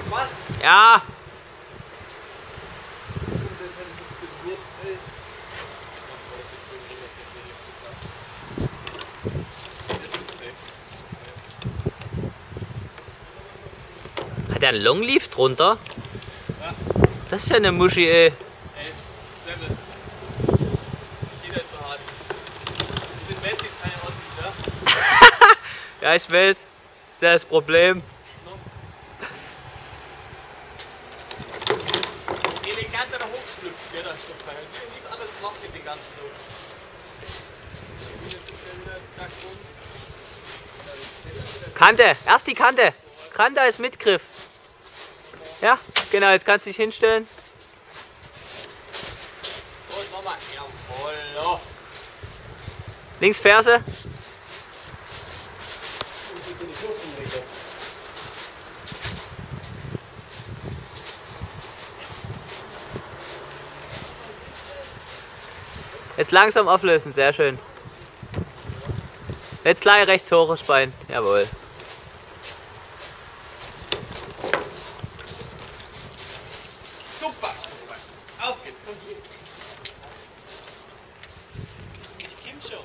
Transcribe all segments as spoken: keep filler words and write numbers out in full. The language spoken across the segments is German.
Passt? Ja. Hat er einen Longleaf drunter? Ja. Das ist ja eine Muschi, ey. Er ist Semmel. Nicht jeder ist so hart. Die sind Messis, keine Ossis, ja? Ja, ich weiß. Das ist ja das Problem. Eleganter der Hochschlüpft, ja, das Stoff. Nichts anderes macht mit den ganzen so. Kante, erst die Kante. Kante ist Mitgriff. Ja, genau, jetzt kannst du dich hinstellen. Und nochmal. Jawohl. Links Ferse. Jetzt langsam auflösen, sehr schön. Jetzt gleich rechts hoch das Bein, jawohl. Super, super. Auf geht's, komm hier. Ich komm schon.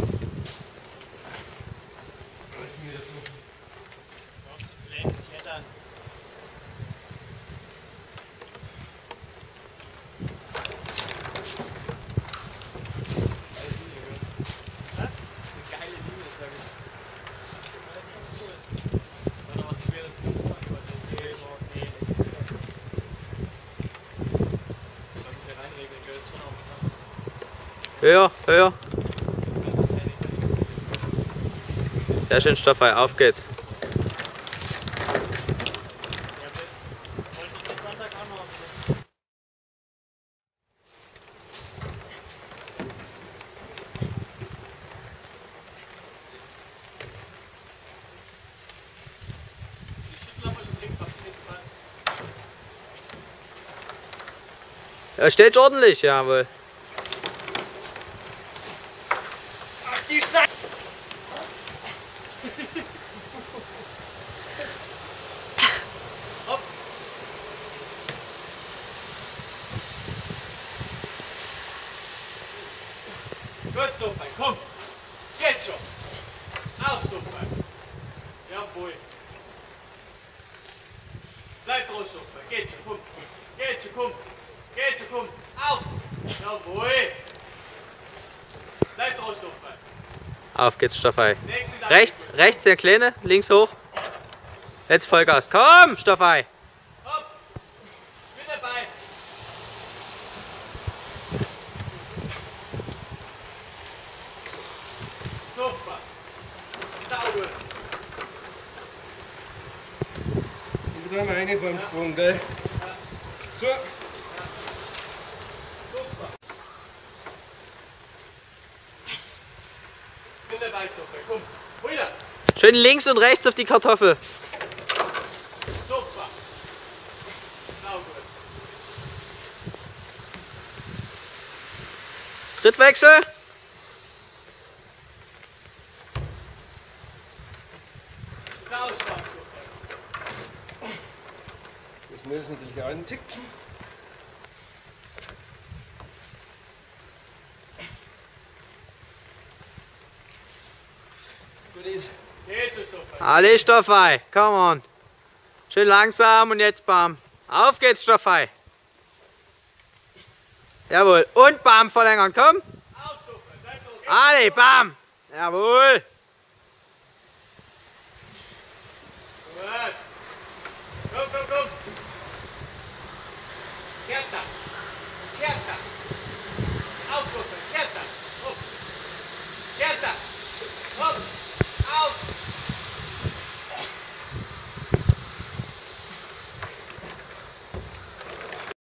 Was ist mir das so? Noch zu klein, klettern. Höher, höher. Sehr schön stofffrei, auf geht's. Er steht ordentlich, jawohl. Ach, die Scheiße! Hopp! Gut, Stoffbein, komm! Jetzt schon! Auf, Stoffbein! Jawohl! Bleib drauf, Stoffbein! Geht schon, komm! Geht schon, komm! Geht schon, komm! Auf! Jawohl! Bleib drauf, Stoffbein! Auf geht's, Stoffei. Rechts, rechts der Kleine, links hoch. Jetzt Vollgas. Komm, Stoffei! Hopp! Bin dabei! Super! Sauber! Ich bin da rein vor dem Sprung, gell? So! Super! Bin dabei, Stoffbein, komm! Wieder! Schön links und rechts auf die Kartoffel. Super! Sauber! Trittwechsel. Saustark, Stoffbein! Das Mehl ist natürlich einen Ticken. Gut ist. Geht so, Stoffbein! Alle Stoffei, come on. Schön langsam und jetzt bam. Auf geht's, Stoffei. Jawohl. Und bam, verlängern, komm. Auf, Stoffbein! Bleib drauf! Alle, bam. Jawohl. Gut! Komm, komm, komm! Kehrt da! Kehrt da! Auf, Stoffbein! Kehrt da! Hopp! Kehrt da! Hopp!